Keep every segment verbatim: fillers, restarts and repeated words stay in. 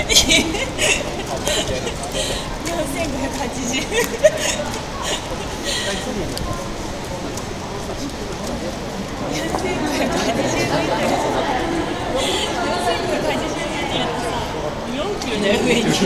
せんごひゃくはちじゅう。よんキロだよ上に。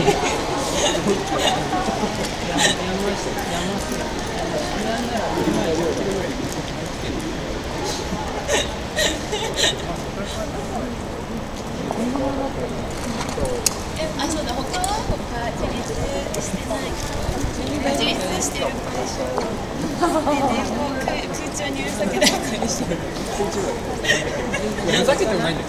あ、そうだ、他は他自立してない。自立してる子でしょ。でね、こう空中にうるさくない子でしょ。 ふざけてもないんです。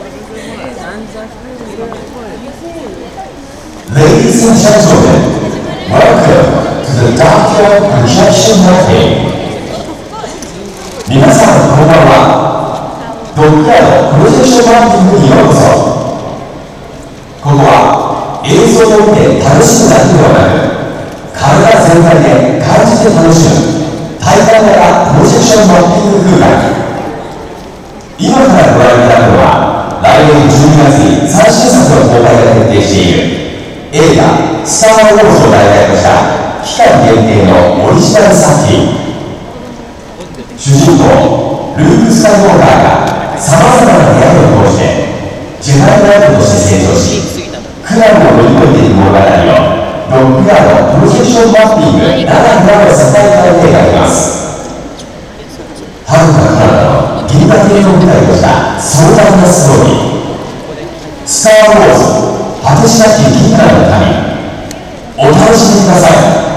Ladies and gentlemen, welcome to the Tokyo Projection Mapping. 皆さんこんばんは。ドッグヤードプロジェクションマッピングにようこそ。ここは映像を見て楽しむだけではなく、体全体で感じて楽しむ体感型プロジェクションマッピング空間。今からご覧いただくのは、来年じゅうにがつに最新作の公開が決定している映画「スター・ウォーズ」を題材とした期間限定のオリジナル作品。主人公ルーク・スカイウォーカーがさまざまな出会いを通してジェダイナイトとして成長し、苦難を乗り越えていく物語をドッグヤードプロジェクションマッピングならではの世界観で描きます。はるか彼方の銀河系を舞台とした壮大なストーリー「スター・ウォーズ果てしなき銀河の旅」、お楽しみください。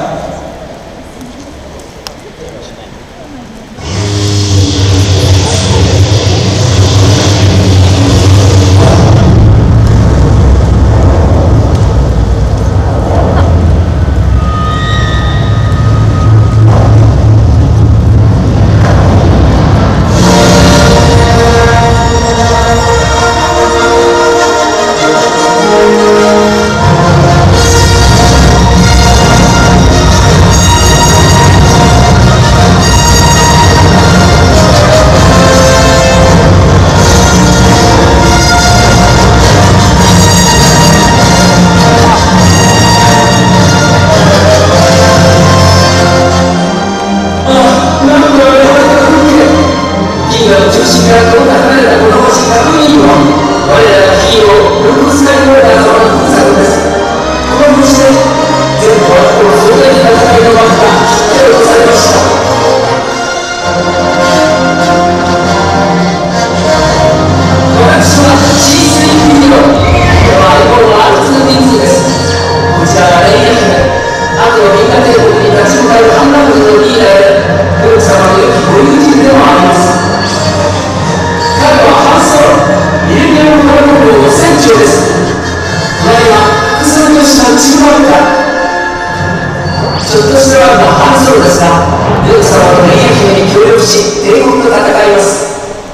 ちょっとした半ソロですが、ルーク様とレイヤ姫に協力し、帝国と戦います。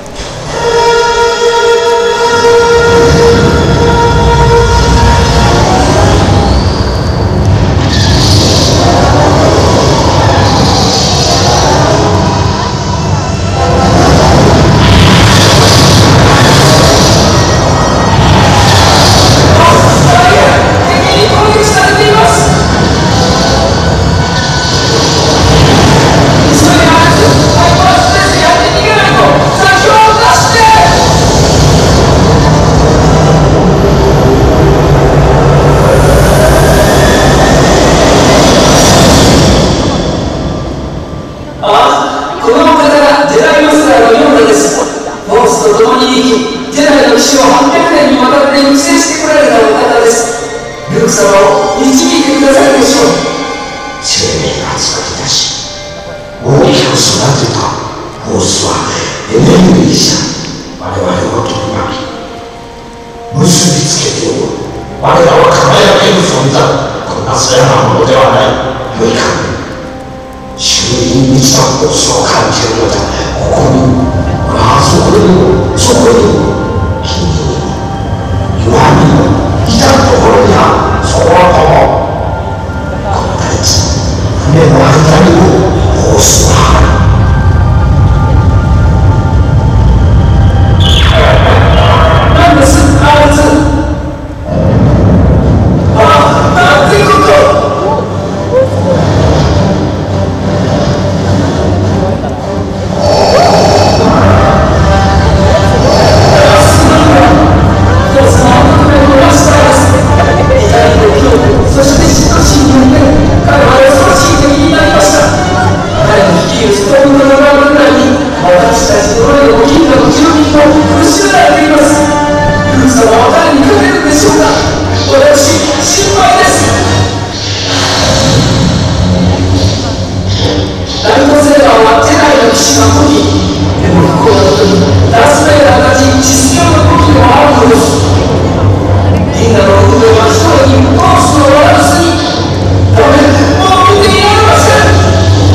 と共に生き、ジェダイの騎士をはっぴゃくねんにわたって育成してこられたお方です。ルーク様を導いてくださいでしょう。 生命が集まりだし、大きく育てたフォースはエネルギーさ、我々を取り巻き結びつけておる。我らは輝ける存在、こんなそやなものではない。よいか、周囲に満ちたフォースを感じるのだ。ここに、ああそこにも、そこにも、君にも岩にも、至るところにある。そこはこのこの大地、船の間にもフォースはある。なんです、あいつ。 ラスベガスたち実践の時もあるのです。みんなの運動は一人にコースの悪すぎダメ、もう見ていられません。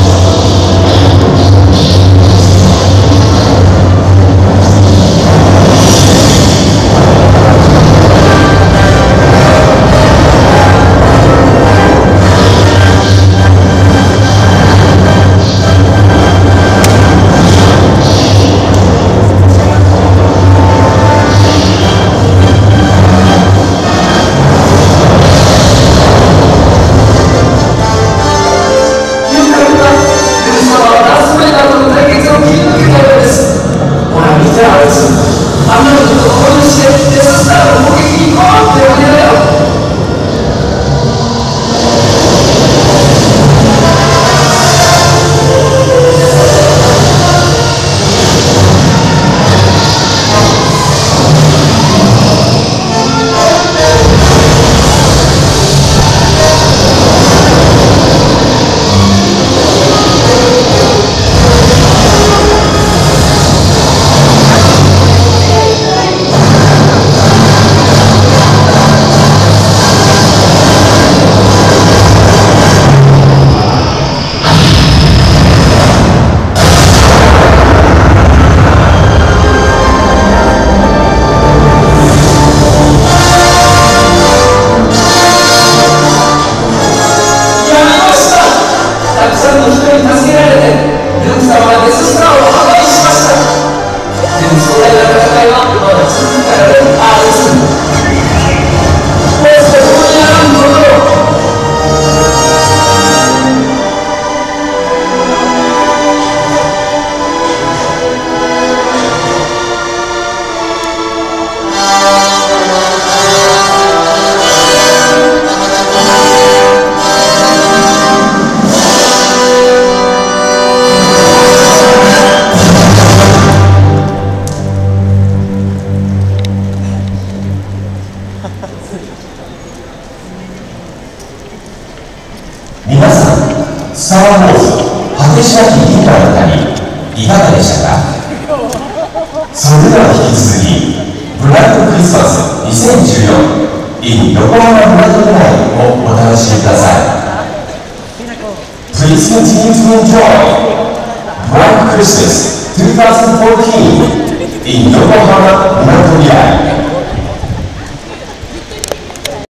皆さん、スター・ウォーズ果てしなき銀河の旅、いかがでしたか？それでは引き続き、ブラッククリスマスにせんじゅうよん in 横浜ブラックラインをお楽しみください。Please continue to enjoy Black Christmas twenty fourteen in 横浜ブラックライン。